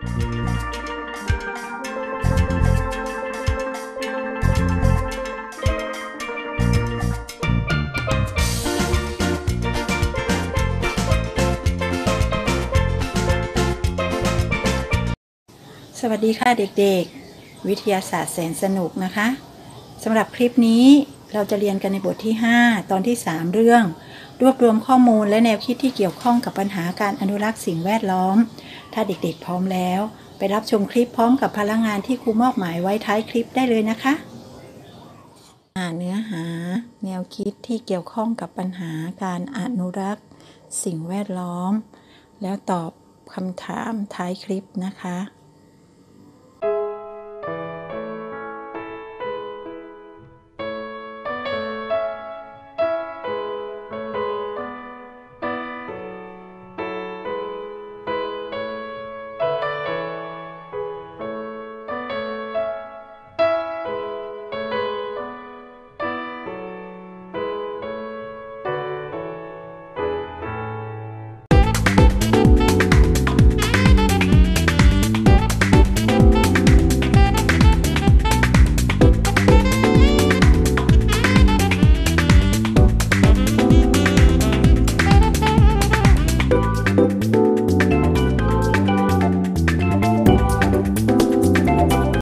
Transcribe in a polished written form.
สวัสดีค่ะเด็กๆวิทยาศาสตร์แสนสนุกนะคะสำหรับคลิปนี้เราจะเรียนกันในบทที่5ตอนที่3เรื่องรวบรวมข้อมูลและแนวคิดที่เกี่ยวข้องกับปัญหาการอนุรักษ์สิ่งแวดล้อมถ้าเด็กๆพร้อมแล้วไปรับชมคลิปพร้อมกับพลังงานที่ครูมอบหมายไว้ท้ายคลิปได้เลยนะคะเนื้อหาแนวคิดที่เกี่ยวข้องกับปัญหาการอนุรักษ์สิ่งแวดล้อมแล้วตอบคำถามท้ายคลิปนะคะ